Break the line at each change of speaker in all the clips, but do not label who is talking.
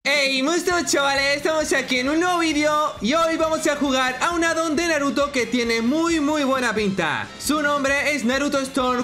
Hey, monstruos chavales, estamos aquí en un nuevo vídeo y hoy vamos a jugar a un addon de Naruto que tiene muy buena pinta. Su nombre es Naruto Storm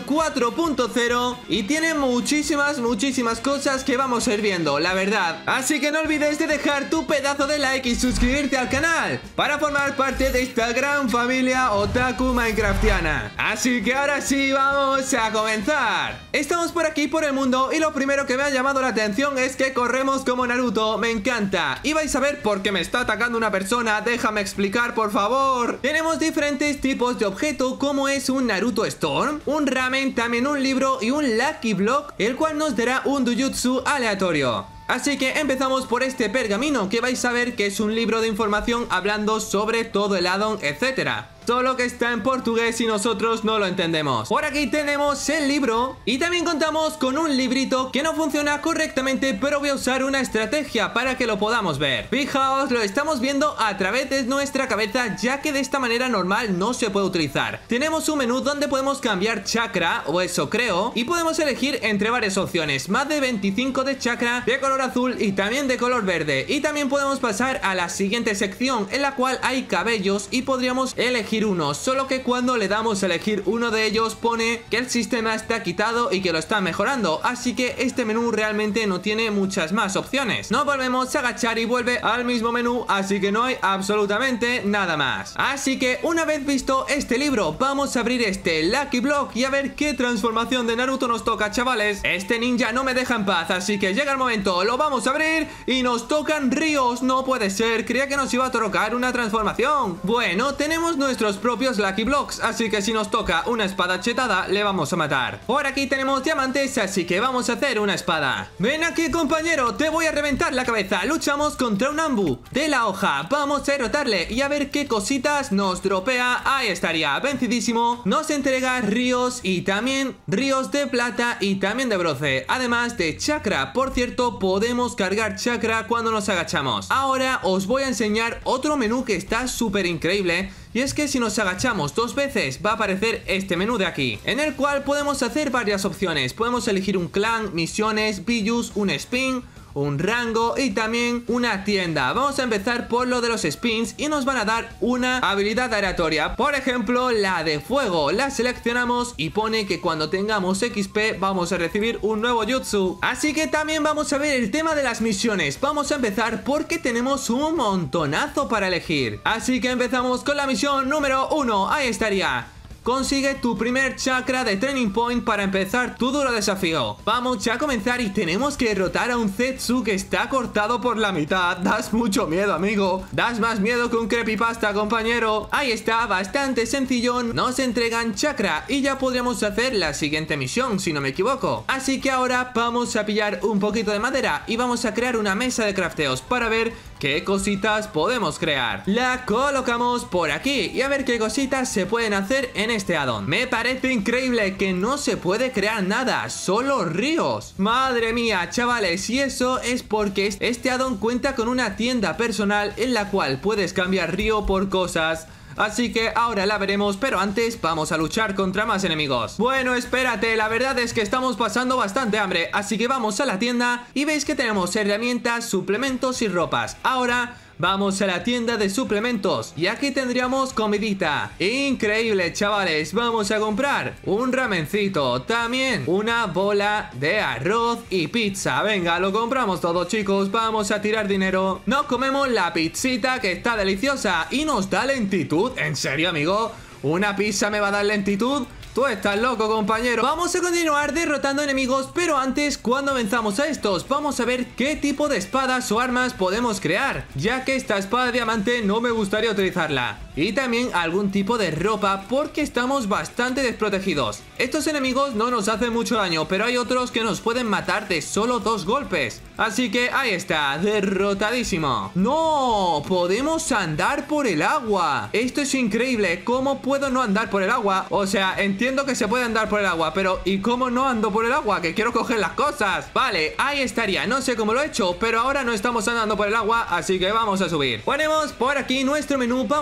4.0 y tiene muchísimas cosas que vamos a ir viendo, la verdad. Así que no olvides de dejar tu pedazo de like y suscribirte al canal para formar parte de esta gran familia otaku minecraftiana. Así que ahora sí, vamos a comenzar. Estamos por aquí por el mundo y lo primero que me ha llamado la atención es que corremos como Naruto. Me encanta. Y vais a ver por qué me está atacando una persona. Déjame explicar, por favor. Tenemos diferentes tipos de objeto, como es un Naruto Storm, un Ramen, también un libro y un Lucky Block, el cual nos dará un Dojutsu aleatorio. Así que empezamos por este pergamino, que vais a ver que es un libro de información hablando sobre todo el addon, etcétera. Solo que está en portugués y nosotros no lo entendemos. Por aquí tenemos el libro y también contamos con un librito que no funciona correctamente, pero voy a usar una estrategia para que lo podamos ver. Fijaos, lo estamos viendo a través de nuestra cabeza, ya que de esta manera normal no se puede utilizar. Tenemos un menú donde podemos cambiar chakra, o eso creo, y podemos elegir entre varias opciones. Más de 25 de chakra, de color azul y también de color verde. Y también podemos pasar a la siguiente sección, en la cual hay cabellos y podríamos elegir uno, solo que cuando le damos a elegir uno de ellos pone que el sistema está quitado y que lo está mejorando, así que este menú realmente no tiene muchas más opciones. Nos volvemos a agachar y vuelve al mismo menú, así que no hay absolutamente nada más. Así que una vez visto este libro, vamos a abrir este Lucky Block y a ver qué transformación de Naruto nos toca, chavales. Este ninja no me deja en paz, así que llega el momento, lo vamos a abrir y nos tocan ríos. No puede ser, creía que nos iba a tocar una transformación. Bueno, tenemos nuestros propios Lucky Blocks, así que si nos toca una espada chetada, le vamos a matar. Por aquí tenemos diamantes, así que vamos a hacer una espada. Ven aquí, compañero, te voy a reventar la cabeza. Luchamos contra un Ambu de la hoja. Vamos a derrotarle y a ver qué cositas nos dropea. Ahí estaría, vencidísimo. Nos entrega ríos y también ríos de plata y también de bronce, además de chakra. Por cierto, podemos cargar chakra cuando nos agachamos. Ahora os voy a enseñar otro menú que está súper increíble. Y es que si nos agachamos dos veces va a aparecer este menú de aquí, en el cual podemos hacer varias opciones. Podemos elegir un clan, misiones, Billus, un spin, un rango y también una tienda. Vamos a empezar por lo de los spins y nos van a dar una habilidad aleatoria. Por ejemplo, la de fuego. La seleccionamos y pone que cuando tengamos XP vamos a recibir un nuevo jutsu. Así que también vamos a ver el tema de las misiones. Vamos a empezar porque tenemos un montonazo para elegir. Así que empezamos con la misión número 1. Ahí estaría. Consigue tu primer chakra de Training Point para empezar tu duro desafío. Vamos ya a comenzar y tenemos que derrotar a un Zetsu que está cortado por la mitad. Das mucho miedo, amigo. Das más miedo que un creepypasta, compañero. Ahí está, bastante sencillón. Nos entregan chakra y ya podríamos hacer la siguiente misión, si no me equivoco. Así que ahora vamos a pillar un poquito de madera y vamos a crear una mesa de crafteos para ver qué cositas podemos crear. La colocamos por aquí y a ver qué cositas se pueden hacer en este addon. Me parece increíble que no se puede crear nada, solo ríos. Madre mía, chavales, y eso es porque este addon cuenta con una tienda personal en la cual puedes cambiar río por cosas. Así que ahora la veremos, pero antes vamos a luchar contra más enemigos. Bueno, espérate, la verdad es que estamos pasando bastante hambre, así que vamos a la tienda y veis que tenemos herramientas, suplementos y ropas. Ahora vamos a la tienda de suplementos y aquí tendríamos comidita. Increíble, chavales. Vamos a comprar un ramencito, también una bola de arroz y pizza. Venga, lo compramos todo, chicos. Vamos a tirar dinero. Nos comemos la pizzita que está deliciosa y nos da lentitud. ¿En serio, amigo? ¿Una pizza me va a dar lentitud? Tú estás loco, compañero. Vamos a continuar derrotando enemigos, pero antes, cuando venzamos a estos, vamos a ver qué tipo de espadas o armas podemos crear, ya que esta espada de diamante no me gustaría utilizarla. Y también algún tipo de ropa, porque estamos bastante desprotegidos. Estos enemigos no nos hacen mucho daño, pero hay otros que nos pueden matar de solo 2 golpes. Así que ahí está, derrotadísimo. ¡No! ¡Podemos andar por el agua! Esto es increíble. ¿Cómo puedo no andar por el agua? O sea, entiendo que se puede andar por el agua, pero ¿y cómo no ando por el agua? Que quiero coger las cosas. Vale, ahí estaría. No sé cómo lo he hecho, pero ahora no estamos andando por el agua, así que vamos a subir. Ponemos por aquí nuestro menú. Vamos a irnos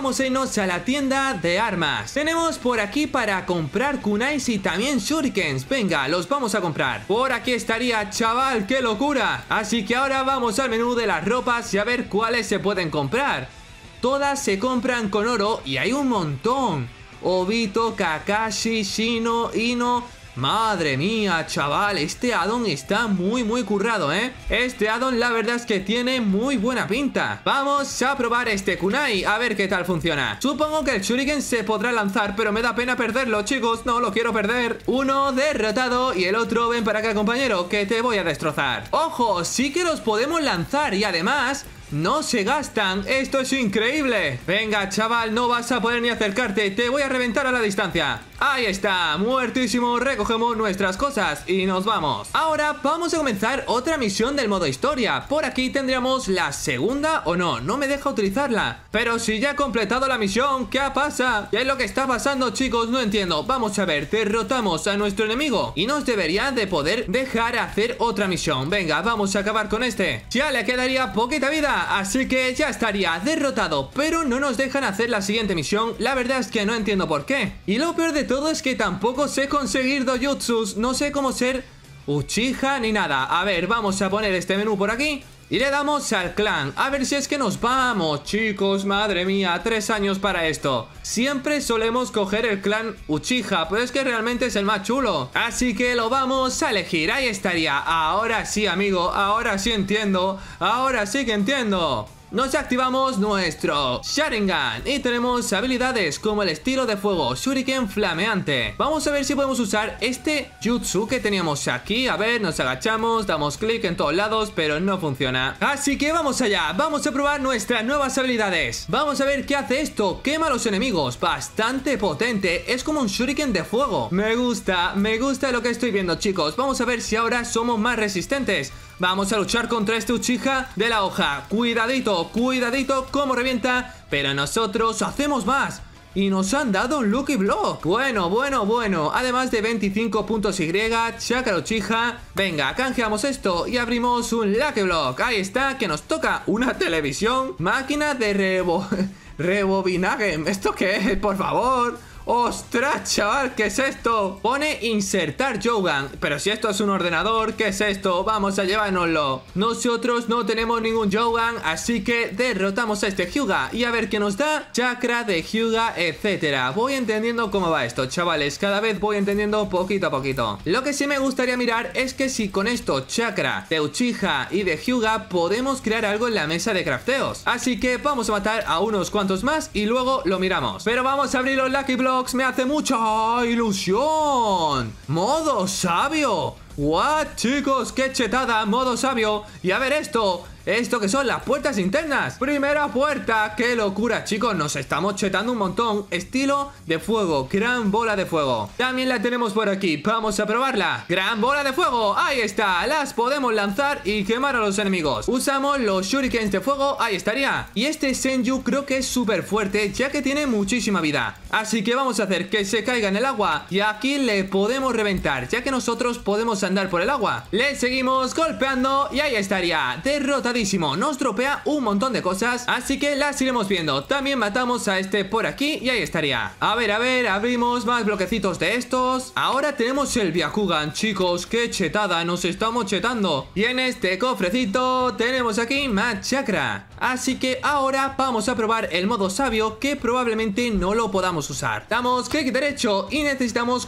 irnos a la tienda de armas. Tenemos por aquí para comprar kunais y también shurikens. Venga, los vamos a comprar. Por aquí estaría, chaval, ¡qué locura! Así que ahora vamos al menú de las ropas y a ver cuáles se pueden comprar. Todas se compran con oro y hay un montón. Obito, Kakashi, Shino, Ino. Madre mía, chaval, este addon está muy currado, ¿eh? Este addon la verdad es que tiene muy buena pinta. Vamos a probar este kunai, a ver qué tal funciona. Supongo que el shuriken se podrá lanzar, pero me da pena perderlo, chicos, no lo quiero perder. Uno derrotado y el otro, ven para acá, compañero, que te voy a destrozar. ¡Ojo! Sí que los podemos lanzar y además no se gastan. ¡Esto es increíble! Venga, chaval, no vas a poder ni acercarte. Te voy a reventar a la distancia. Ahí está, muertísimo. Recogemos nuestras cosas y nos vamos. Ahora vamos a comenzar otra misión del modo historia. Por aquí tendríamos la segunda o no. No me deja utilizarla. Pero si ya he completado la misión, ¿qué pasa? ¿Qué es lo que está pasando, chicos? No entiendo. Vamos a ver, derrotamos a nuestro enemigo y nos debería de poder dejar hacer otra misión. Venga, vamos a acabar con este. Ya le quedaría poquita vida, así que ya estaría derrotado. Pero no nos dejan hacer la siguiente misión. La verdad es que no entiendo por qué. Y lo peor de todo es que tampoco sé conseguir dojutsus. No sé cómo ser Uchiha ni nada. A ver, vamos a poner este menú por aquí y le damos al clan. A ver si es que nos vamos, chicos. Madre mía, 3 años para esto. Siempre solemos coger el clan Uchiha, pero es que realmente es el más chulo. Así que lo vamos a elegir. Ahí estaría. Ahora sí, amigo. Ahora sí entiendo. Ahora sí que entiendo. Nos activamos nuestro Sharingan y tenemos habilidades como el estilo de fuego, shuriken flameante. Vamos a ver si podemos usar este jutsu que teníamos aquí. A ver, nos agachamos, damos clic en todos lados, pero no funciona. Así que vamos allá, vamos a probar nuestras nuevas habilidades. Vamos a ver qué hace esto. Quema a los enemigos, bastante potente. Es como un shuriken de fuego. Me gusta lo que estoy viendo, chicos. Vamos a ver si ahora somos más resistentes. Vamos a luchar contra este Uchiha de la hoja. Cuidadito, cuidadito cómo revienta. Pero nosotros hacemos más. Y nos han dado un Lucky Block. Bueno. Además de 25 puntos Y, Chakra Uchiha. Venga, canjeamos esto y abrimos un Lucky Block. Ahí está, que nos toca una televisión. Máquina de rebobinaje. ¿Esto qué es? Por favor. ¡Ostras, chaval! ¿Qué es esto? Pone insertar Jogan. Pero si esto es un ordenador, ¿qué es esto? Vamos a llevárnoslo. Nosotros no tenemos ningún Jogan, así que derrotamos a este Hyuga. Y a ver qué nos da. Chakra de Hyuga, etcétera. Voy entendiendo cómo va esto, chavales. Cada vez voy entendiendo poquito a poquito. Lo que sí me gustaría mirar es que si con esto, chakra de Uchiha y de Hyuga, podemos crear algo en la mesa de crafteos. Así que vamos a matar a unos cuantos más y luego lo miramos. Pero vamos a abrir los Lucky Blocks. Me hace mucha ilusión. Modo sabio. What, chicos, qué chetada, modo sabio. Y a ver esto que son las puertas internas. Primera puerta, qué locura, chicos. Nos estamos chetando un montón. Estilo de fuego, gran bola de fuego. También la tenemos por aquí, vamos a probarla. Gran bola de fuego, ahí está. Las podemos lanzar y quemar a los enemigos. Usamos los shurikens de fuego, ahí estaría. Y este Senju creo que es súper fuerte, ya que tiene muchísima vida. Así que vamos a hacer que se caiga en el agua. Y aquí le podemos reventar, ya que nosotros podemos andar por el agua. Le seguimos golpeando y ahí estaría. Derrota. Nos dropea un montón de cosas, así que las iremos viendo. También matamos a este por aquí y ahí estaría. A ver, abrimos más bloquecitos de estos. Ahora tenemos el Byakugan, chicos. Qué chetada, nos estamos chetando. Y en este cofrecito tenemos aquí más chakra. Así que ahora vamos a probar el modo sabio, que probablemente no lo podamos usar. Damos clic derecho y necesitamos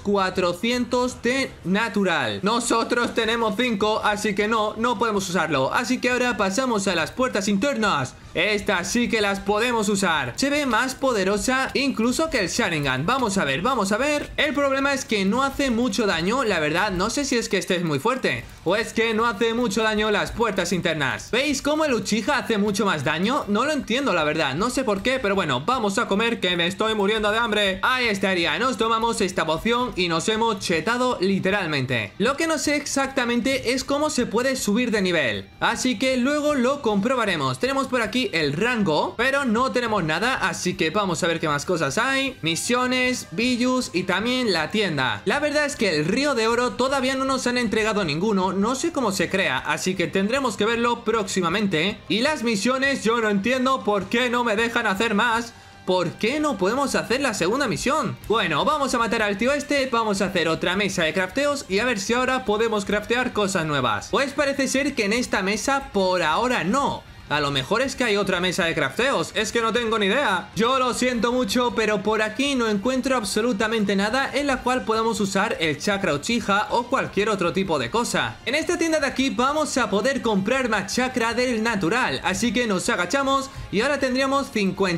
400 de natural. Nosotros tenemos 5, así que no podemos usarlo. Así que ahora pasamos a las puertas internas. Estas sí que las podemos usar. Se ve más poderosa incluso que el Sharingan. Vamos a ver. El problema es que no hace mucho daño. La verdad, no sé si es que este es muy fuerte o es que no hace mucho daño las puertas internas. ¿Veis cómo el Uchiha hace mucho más daño? No lo entiendo, la verdad. No sé por qué, pero bueno, vamos a comer, que me estoy muriendo de hambre. Ahí estaría. Nos tomamos esta poción y nos hemos chetado literalmente. Lo que no sé exactamente es cómo se puede subir de nivel, así que luego lo comprobaremos. Tenemos por aquí el rango, pero no tenemos nada, así que vamos a ver qué más cosas hay. Misiones, Billus y también la tienda. La verdad es que el río de oro todavía no nos han entregado ninguno. No sé cómo se crea, así que tendremos que verlo próximamente. Y las misiones, yo no entiendo por qué no me dejan hacer más. ¿por qué no podemos hacer la segunda misión? Bueno, vamos a matar al tío este, vamos a hacer otra mesa de crafteos y a ver si ahora podemos craftear cosas nuevas. Pues parece ser que en esta mesa por ahora no. A lo mejor es que hay otra mesa de crafteos, es que no tengo ni idea. Yo lo siento mucho, pero por aquí no encuentro absolutamente nada en la cual podamos usar el chakra Uchiha o cualquier otro tipo de cosa. En esta tienda de aquí vamos a poder comprar más chakra del natural, así que nos agachamos y ahora tendríamos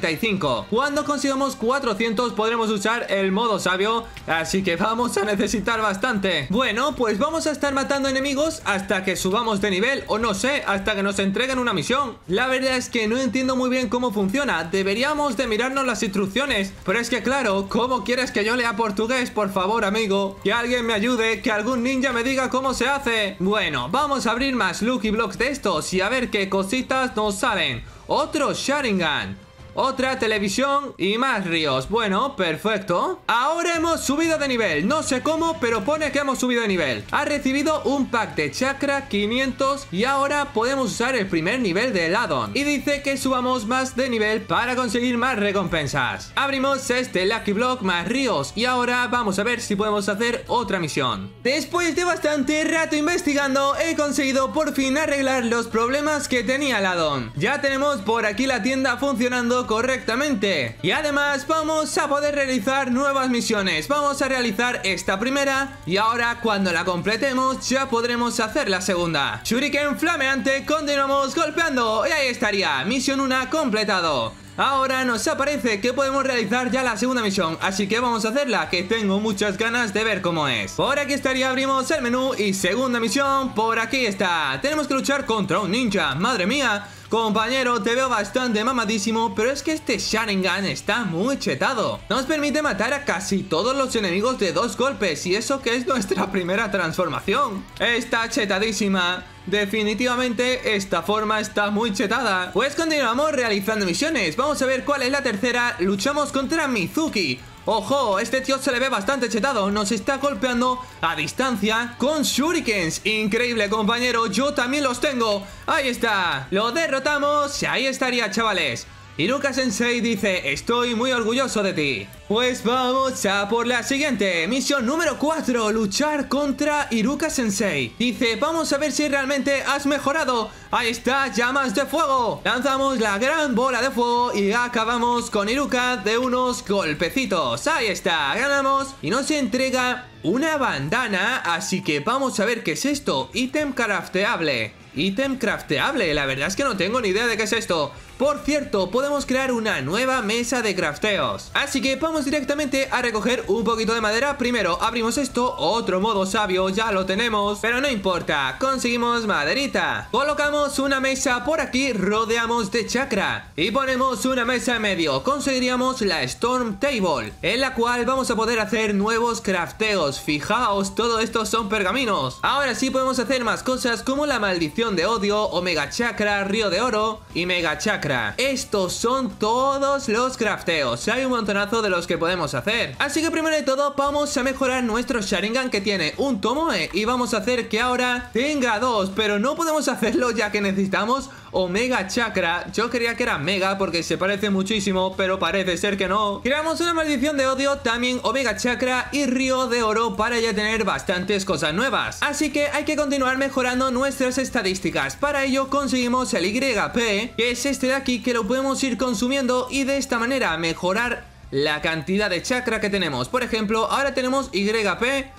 55. Cuando consigamos 400 podremos usar el modo sabio, así que vamos a necesitar bastante. Bueno, pues vamos a estar matando enemigos hasta que subamos de nivel, o no sé, hasta que nos entreguen una misión. La verdad es que no entiendo muy bien cómo funciona. Deberíamos de mirarnos las instrucciones. Pero es que claro, ¿cómo quieres que yo lea portugués? Por favor, amigo, que alguien me ayude, que algún ninja me diga cómo se hace. Bueno, vamos a abrir más Lucky Blocks de estos y a ver qué cositas nos salen. Otro Sharingan, otra televisión y más ríos. Bueno, perfecto. Ahora hemos subido de nivel. No sé cómo, pero pone que hemos subido de nivel. Ha recibido un pack de chakra 500 y ahora podemos usar el primer nivel del addon. Y dice que subamos más de nivel para conseguir más recompensas. Abrimos este Lucky Block más ríos y ahora vamos a ver si podemos hacer otra misión. Después de bastante rato investigando, he conseguido por fin arreglar los problemas que tenía el addon. Ya tenemos por aquí la tienda funcionando correctamente y además vamos a poder realizar nuevas misiones. Vamos a realizar esta primera y ahora cuando la completemos ya podremos hacer la segunda. Shuriken flameante, continuamos golpeando y ahí estaría, misión 1 completado. Ahora nos aparece que podemos realizar ya la segunda misión, así que vamos a hacerla, que tengo muchas ganas de ver cómo es. Por aquí estaría, abrimos el menú y segunda misión, por aquí está. Tenemos que luchar contra un ninja, madre mía. Compañero, te veo bastante mamadísimo, pero es que este Sharingan está muy chetado. Nos permite matar a casi todos los enemigos de 2 golpes, y eso que es nuestra primera transformación. Está chetadísima. Definitivamente esta forma está muy chetada. Pues continuamos realizando misiones. Vamos a ver cuál es la tercera. Luchamos contra Mizuki. ¡Ojo! Este tío se le ve bastante chetado. Nos está golpeando a distancia con shurikens. Increíble, compañero. Yo también los tengo. Ahí está. Lo derrotamos. Y ahí estaría, chavales. Iruka Sensei dice: estoy muy orgulloso de ti. Pues vamos a por la siguiente. Misión número 4. Luchar contra Iruka Sensei. Dice: vamos a ver si realmente has mejorado. Ahí está, llamas de fuego. Lanzamos la gran bola de fuego y acabamos con Iruka de unos golpecitos. Ahí está, ganamos y nos entrega una bandana. Así que vamos a ver qué es esto. Ítem crafteable. Ítem crafteable, la verdad es que no tengo ni idea de qué es esto. Por cierto, podemos crear una nueva mesa de crafteos. Así que vamos directamente a recoger un poquito de madera. Primero abrimos esto, otro modo sabio, ya lo tenemos, pero no importa, conseguimos maderita. Colocamos una mesa por aquí, rodeamos de chakra y ponemos una mesa en medio. Conseguiríamos la Storm Table, en la cual vamos a poder hacer nuevos crafteos. Fijaos, todo esto son pergaminos. Ahora sí podemos hacer más cosas como la maldición de odio, Omega Chakra, Río de Oro y Mega Chakra. Estos son todos los crafteos. Hay un montonazo de los que podemos hacer. Así que primero de todo vamos a mejorar nuestro Sharingan, que tiene un Tomoe, y vamos a hacer que ahora tenga 2. Pero no podemos hacerlo ya que necesitamos Omega Chakra. Yo creía que era Mega porque se parece muchísimo, pero parece ser que no. Creamos una maldición de odio, también Omega Chakra y Río de Oro para ya tener bastantes cosas nuevas. Así que hay que continuar mejorando nuestras estadísticas. Para ello conseguimos el YP, que es este de aquí, que lo podemos ir consumiendo y de esta manera mejorar la cantidad de chakra que tenemos. Por ejemplo, ahora tenemos YP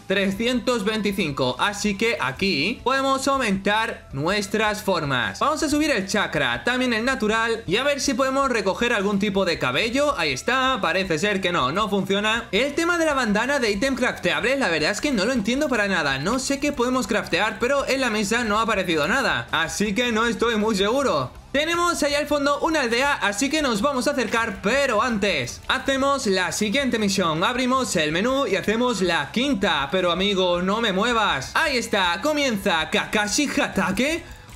325, así que aquí podemos aumentar nuestras formas. Vamos a subir el chakra, también el natural, y a ver si podemos recoger algún tipo de cabello. Ahí está, parece ser que no funciona. El tema de la bandana de ítem crafteable, la verdad es que no lo entiendo para nada. No sé qué podemos craftear, pero en la mesa no ha aparecido nada, así que no estoy muy seguro. Tenemos ahí al fondo una aldea, así que nos vamos a acercar, pero antes hacemos la siguiente misión. Abrimos el menú y hacemos la quinta. Pero amigo, no me muevas. Ahí está, comienza Kakashi Hatake.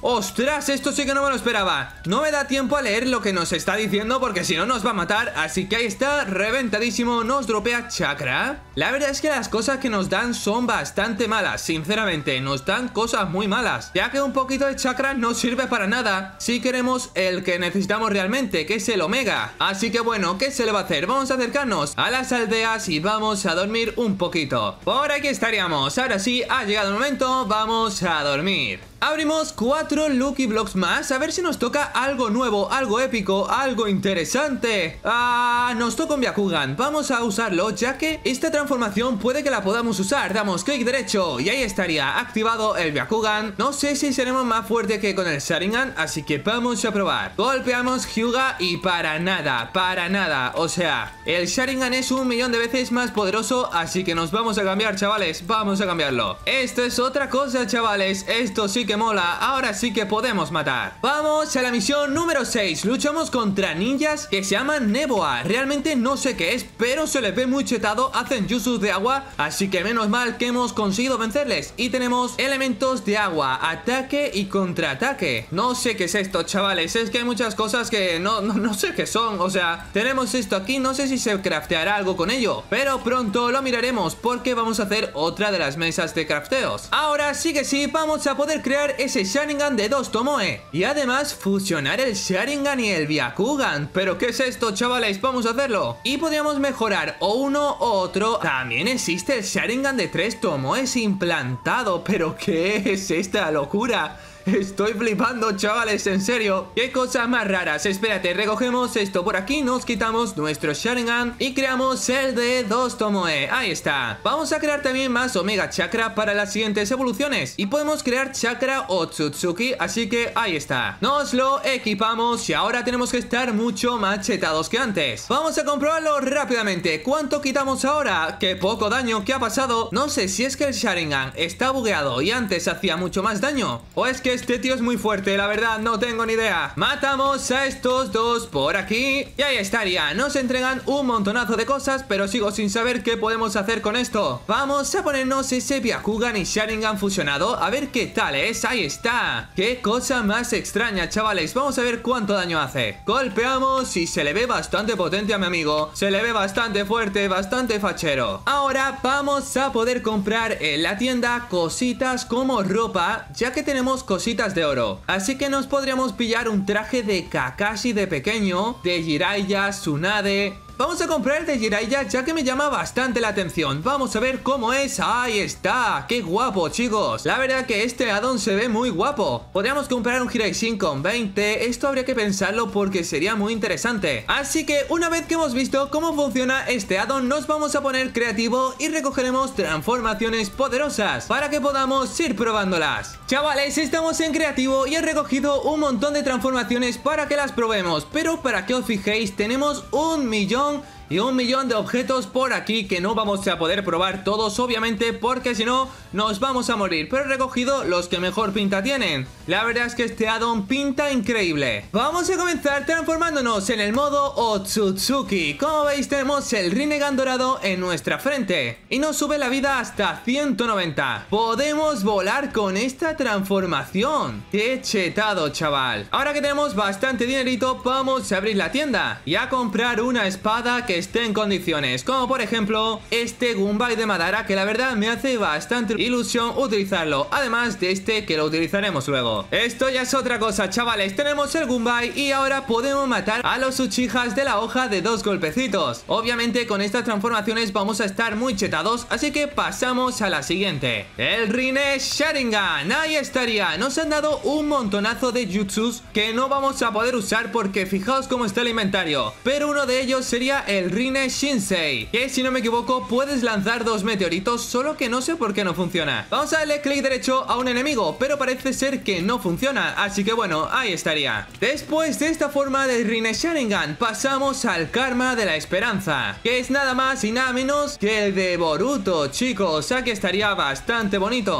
¡Ostras! Esto sí que no me lo esperaba. No me da tiempo a leer lo que nos está diciendo porque si no nos va a matar. Así que ahí está, reventadísimo. Nos dropea chakra. La verdad es que las cosas que nos dan son bastante malas. Sinceramente, nos dan cosas muy malas, ya que un poquito de chakra no sirve para nada si queremos el que necesitamos realmente, que es el omega. Así que bueno, ¿qué se le va a hacer? Vamos a acercarnos a las aldeas y vamos a dormir un poquito. Por aquí estaríamos. Ahora sí, ha llegado el momento. Vamos a dormir. Abrimos 4 Lucky Blocks más. A ver si nos toca algo nuevo, algo épico, algo interesante. Nos toca un Byakugan. Vamos a usarlo, ya que esta transformación puede que la podamos usar. Damos clic derecho y ahí estaría activado el Byakugan. No sé si seremos más fuerte que con el Sharingan, así que vamos a probar. Golpeamos Hyuga y para nada, para nada. O sea, el Sharingan es 1.000.000 de veces más poderoso, así que nos vamos a cambiar, chavales. Vamos a cambiarlo. Esto es otra cosa, chavales. Esto sí que mola, ahora sí que podemos matar. Vamos a la misión número 6. Luchamos contra ninjas que se llaman Neboa. Realmente no sé qué es, pero se les ve muy chetado. Hacen jutsus de agua, así que menos mal que hemos conseguido vencerles. Y tenemos elementos de agua, ataque y contraataque. No sé qué es esto, chavales. Es que hay muchas cosas que no sé qué son. O sea, tenemos esto aquí, no sé si se crafteará algo con ello, pero pronto lo miraremos porque vamos a hacer otra de las mesas de crafteos. Ahora sí que sí, vamos a poder crear ese Sharingan de 2 Tomoe y además fusionar el Sharingan y el Byakugan. ¿Pero qué es esto, chavales? Vamos a hacerlo. Y podríamos mejorar o uno o otro. También existe el Sharingan de 3 Tomoes implantado. ¿Pero qué es esta locura? Estoy flipando, chavales, en serio. Qué cosas más raras. Espérate, recogemos esto por aquí, nos quitamos nuestro Sharingan y creamos el de 2 Tomoe. Ahí está. Vamos a crear también más Omega Chakra para las siguientes evoluciones. Y podemos crear Chakra Otsutsuki, así que ahí está. Nos lo equipamos y ahora tenemos que estar mucho más chetados que antes. Vamos a comprobarlo rápidamente. ¿Cuánto quitamos ahora? ¡Qué poco daño! ¿Qué ha pasado? No sé si es que el Sharingan está bugueado y antes hacía mucho más daño, o es que este tío es muy fuerte, la verdad, no tengo ni idea. Matamos a estos dos por aquí y ahí estaría. Nos entregan un montonazo de cosas, pero sigo sin saber qué podemos hacer con esto. Vamos a ponernos ese Byakugan y Sharingan fusionado, a ver qué tal es. Ahí está. Qué cosa más extraña, chavales. Vamos a ver cuánto daño hace. Golpeamos y se le ve bastante potente a mi amigo. Se le ve bastante fuerte, bastante fachero. Ahora vamos a poder comprar en la tienda cositas como ropa, ya que tenemos cositas de oro. Así que nos podríamos pillar un traje de Kakashi de pequeño, de Jiraiya, Tsunade. Vamos a comprar el de Jiraiya, ya que me llama bastante la atención. Vamos a ver cómo es. Ahí está. ¡Qué guapo, chicos! La verdad que este addon se ve muy guapo. Podríamos comprar un Hiraishin con 20. Esto habría que pensarlo porque sería muy interesante. Así que una vez que hemos visto cómo funciona este addon, nos vamos a poner creativo y recogeremos transformaciones poderosas para que podamos ir probándolas. Chavales, estamos en creativo y he recogido un montón de transformaciones para que las probemos. Pero para que os fijéis, tenemos 1.000.000 y 1.000.000 de objetos por aquí que no vamos a poder probar todos, obviamente, porque si no nos vamos a morir. Pero he recogido los que mejor pinta tienen. La verdad es que este addon pinta increíble. Vamos a comenzar transformándonos en el modo Otsutsuki. Como veis, tenemos el Rinnegan dorado en nuestra frente y nos sube la vida hasta 190. Podemos volar con esta transformación. Qué chetado, chaval. Ahora que tenemos bastante dinerito, vamos a abrir la tienda y a comprar una espada que esté en condiciones, como por ejemplo este Gunbai de Madara, que la verdad me hace bastante ilusión utilizarlo, además de este que lo utilizaremos luego. Esto ya es otra cosa, chavales. Tenemos el Gunbai y ahora podemos matar a los Uchihas de la hoja de 2 golpecitos. Obviamente con estas transformaciones vamos a estar muy chetados, así que pasamos a la siguiente. El Rinne Sharingan, ahí estaría. Nos han dado un montonazo de jutsus que no vamos a poder usar porque fijaos cómo está el inventario, pero uno de ellos sería el Rinne Shinsei, que si no me equivoco puedes lanzar 2 meteoritos, solo que no sé por qué no funciona. Vamos a darle clic derecho a un enemigo, pero parece ser que no funciona, así que bueno, ahí estaría. Después de esta forma de Rinne Sharingan, pasamos al Karma de la Esperanza, que es nada más y nada menos que el de Boruto, chicos. Aquí estaría bastante bonito.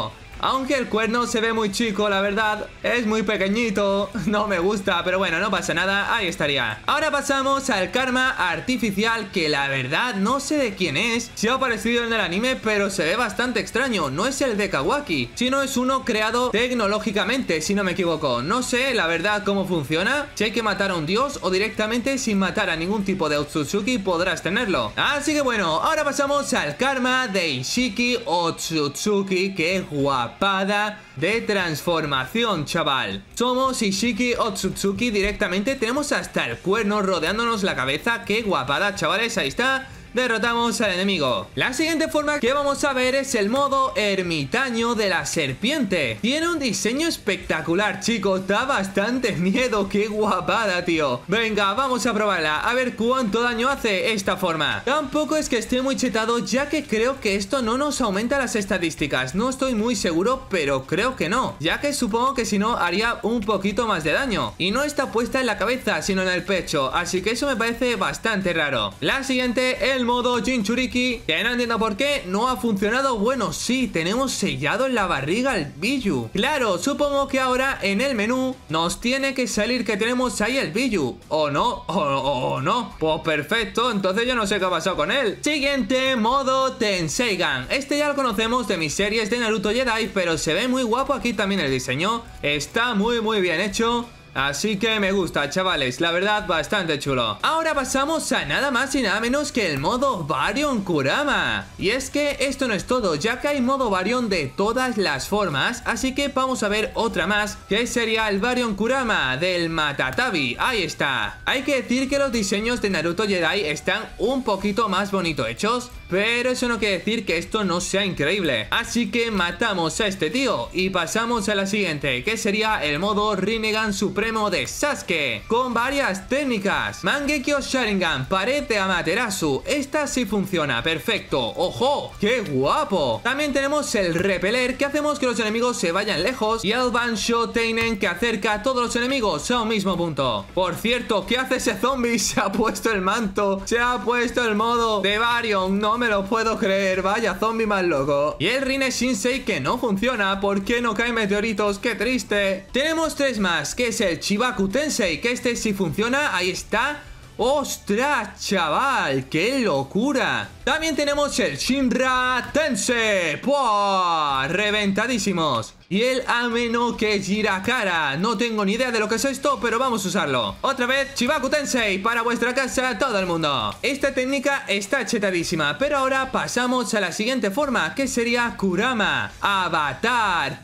Aunque el cuerno se ve muy chico, la verdad. Es muy pequeñito. No me gusta, pero bueno, no pasa nada. Ahí estaría. Ahora pasamos al karma artificial, que la verdad no sé de quién es. Se ha aparecido en el anime, pero se ve bastante extraño. No es el de Kawaki, sino es uno creado tecnológicamente, si no me equivoco. No sé, la verdad, cómo funciona. Si hay que matar a un dios o directamente sin matar a ningún tipo de Otsutsuki podrás tenerlo. Así que bueno, ahora pasamos al karma de Ishiki Otsutsuki. Qué guapada de transformación, chaval. Somos Ishiki Otsutsuki directamente. Tenemos hasta el cuerno rodeándonos la cabeza. Qué guapada, chavales. Ahí está. Derrotamos al enemigo. La siguiente forma que vamos a ver es el modo ermitaño de la serpiente. Tiene un diseño espectacular, chicos. Da bastante miedo. Qué guapada, tío. Venga, vamos a probarla. A ver cuánto daño hace esta forma. Tampoco es que esté muy chetado, ya que creo que esto no nos aumenta las estadísticas. No estoy muy seguro, pero creo que no, ya que supongo que si no haría un poquito más de daño. Y no está puesta en la cabeza, sino en el pecho. Así que eso me parece bastante raro. La siguiente, el modo Jinchuriki, que no entiendo por qué no ha funcionado. Bueno, sí, tenemos sellado en la barriga el Biju. Claro, supongo que ahora en el menú nos tiene que salir que tenemos ahí el Biju. O no, o no. Pues perfecto, entonces yo no sé qué ha pasado con él. Siguiente, modo Tenseigan. Este ya lo conocemos de mis series de Naruto Jedi, pero se ve muy guapo aquí también el diseño. Está muy bien hecho. Así que me gusta, chavales, la verdad bastante chulo. Ahora pasamos a nada más y nada menos que el modo Baryon Kurama. Y es que esto no es todo, ya que hay modo Baryon de todas las formas. Así que vamos a ver otra más, que sería el Baryon Kurama del Matatabi. Ahí está. Hay que decir que los diseños de Naruto Jedi están un poquito más bonito hechos, pero eso no quiere decir que esto no sea increíble. Así que matamos a este tío y pasamos a la siguiente, que sería el modo Rinnegan Supremo de Sasuke, con varias técnicas. Mangekyo Sharingan, pared de Amaterasu. Esta sí funciona, perfecto. ¡Ojo! ¡Qué guapo! También tenemos el repeler, que hacemos que los enemigos se vayan lejos, y el Bansho Teinen, que acerca a todos los enemigos a un mismo punto. Por cierto, ¿qué hace ese zombie? Se ha puesto el manto, se ha puesto el modo de Baryon. No me lo puedo creer, vaya zombie más loco. Y el Rinne Shinsei, que no funciona. ¿Por qué no caen meteoritos? ¡Qué triste! Tenemos tres más, que es el Chibaku Tensei, que este sí funciona. Ahí está. ¡Ostras, chaval! ¡Qué locura! También tenemos el Shinra Tensei. ¡Puah! Reventadísimos. Y el Amenoke Jirakara. No tengo ni idea de lo que es esto, pero vamos a usarlo. Otra vez, Chibaku Tensei, para vuestra casa, todo el mundo. Esta técnica está chetadísima, pero ahora pasamos a la siguiente forma, que sería Kurama Avatar.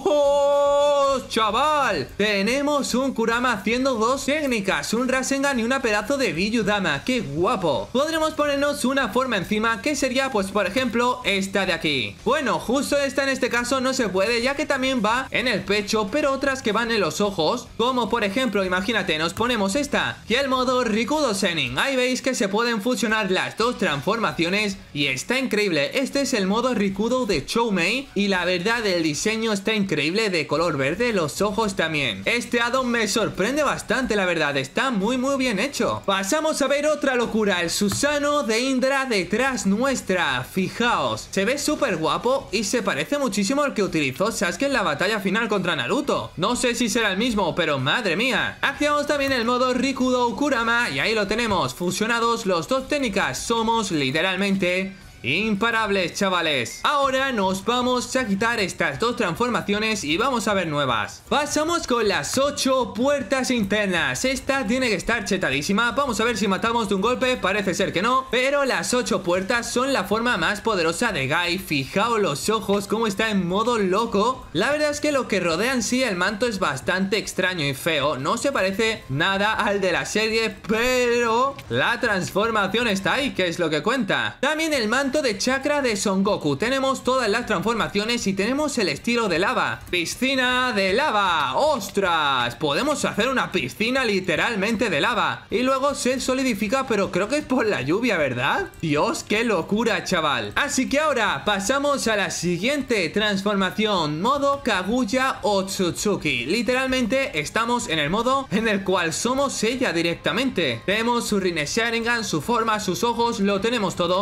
¡Dios, chaval! Tenemos un Kurama haciendo dos técnicas, un Rasengan y una pedazo de Biyudama. ¡Qué guapo! Podremos ponernos una forma encima, que sería, pues, por ejemplo, esta de aquí. Bueno, justo esta en este caso no se puede, ya que también va en el pecho, pero otras que van en los ojos, como por ejemplo, imagínate, nos ponemos esta y el modo Rikudo Sennin. Ahí veis que se pueden fusionar las dos transformaciones y está increíble. Este es el modo Rikudo de Choumei y la verdad el diseño está increíble, de color verde, los ojos también. Este addon me sorprende bastante, la verdad, está muy bien hecho. Pasamos a ver otra locura, el Susanoo de Indra detrás nuestra. Fijaos, se ve súper guapo y se parece muchísimo al que utilizó Sasuke en la batalla final contra Naruto. No sé si será el mismo, pero madre mía. Activamos también el modo Rikudo Kurama y ahí lo tenemos, fusionados los dos técnicas. Somos literalmente imparables, chavales. Ahora nos vamos a quitar estas dos transformaciones y vamos a ver nuevas. Pasamos con las 8 puertas internas. Esta tiene que estar chetadísima. Vamos a ver si matamos de un golpe. Parece ser que no, pero las 8 puertas son la forma más poderosa de Guy. Fijaos los ojos, cómo está en modo loco. La verdad es que lo que rodea en sí el manto es bastante extraño y feo. No se parece nada al de la serie, pero la transformación está ahí, que es lo que cuenta. También el manto de chakra de Son Goku. Tenemos todas las transformaciones y tenemos el estilo de lava. Piscina de lava. ¡Ostras! Podemos hacer una piscina literalmente de lava y luego se solidifica, pero creo que es por la lluvia, ¿verdad? Dios, qué locura, chaval. Así que ahora pasamos a la siguiente transformación, modo Kaguya Otsutsuki. Literalmente estamos en el modo en el cual somos ella directamente. Tenemos su Rinne Sharingan, su forma, sus ojos, lo tenemos todo.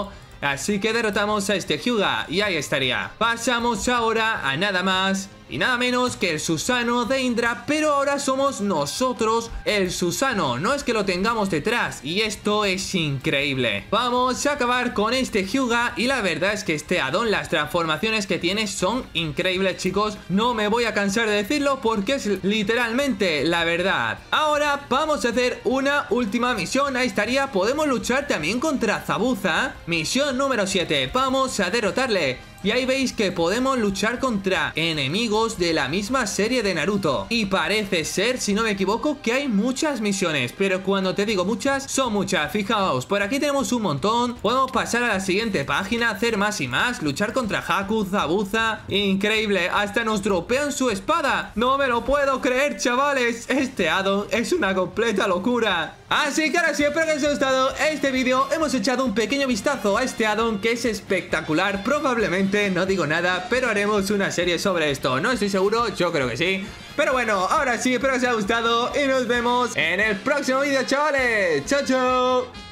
Así que derrotamos a este Hyuga y ahí estaría. Pasamos ahora a nada más y nada menos que el Susano de Indra, pero ahora somos nosotros el Susano, no es que lo tengamos detrás, y esto es increíble. Vamos a acabar con este Hyuga y la verdad es que este addon, las transformaciones que tiene son increíbles, chicos. No me voy a cansar de decirlo porque es literalmente la verdad. Ahora vamos a hacer una última misión, ahí estaría. Podemos luchar también contra Zabuza. Misión número 7, vamos a derrotarle. Y ahí veis que podemos luchar contra enemigos de la misma serie de Naruto. Y parece ser, si no me equivoco, que hay muchas misiones. Pero cuando te digo muchas, son muchas. Fijaos, por aquí tenemos un montón. Podemos pasar a la siguiente página, hacer más y más. Luchar contra Haku, Zabuza. Increíble, hasta nos dropean su espada. No me lo puedo creer, chavales. Este addon es una completa locura. Así que ahora sí, espero que os haya gustado este vídeo. Hemos echado un pequeño vistazo a este addon que es espectacular. Probablemente, no digo nada, pero haremos una serie sobre esto. No estoy seguro, yo creo que sí. Pero bueno, ahora sí, espero que os haya gustado y nos vemos en el próximo vídeo, chavales. Chao, chao.